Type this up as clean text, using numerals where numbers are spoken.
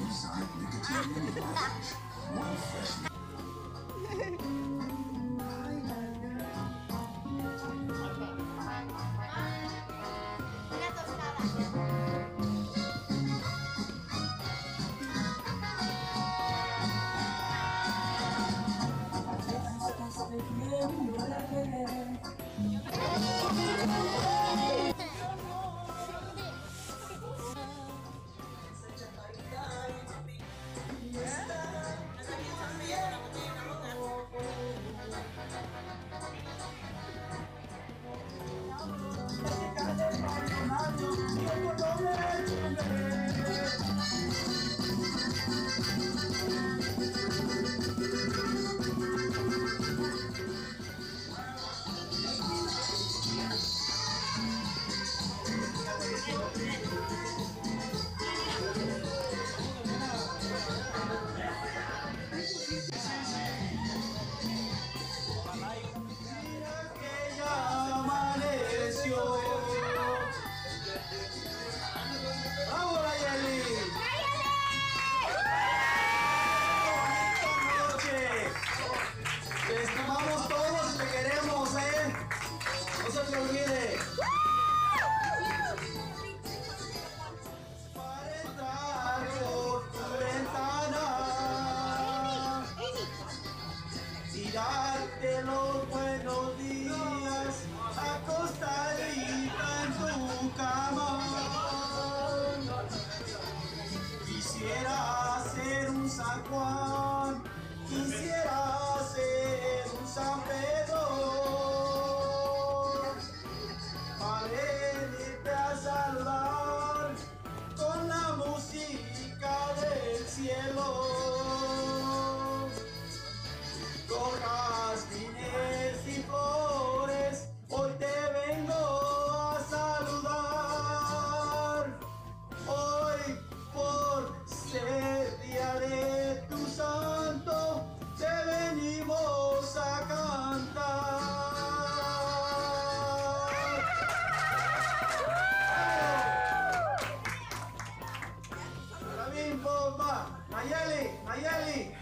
new Sonic nicotine mini pouch. One fresh. Una tostada. ¡Vamos, Nayeli! Te estimamos todos y te queremos, no se te olvide. Para entrar por tu ventana y darte los buenos días, acostadita en tu cama. Quisiera ser un San Juan, quisiera ser un San Pedro, para venirte a saludar con la música del cielo. Con jazmines y flores, hoy te vengo a saludar. Hoy, por ser día de tu santo, te venimos a cantar. ¡Bravo! ¡Bomba! ¡Nayeli! ¡Nayeli!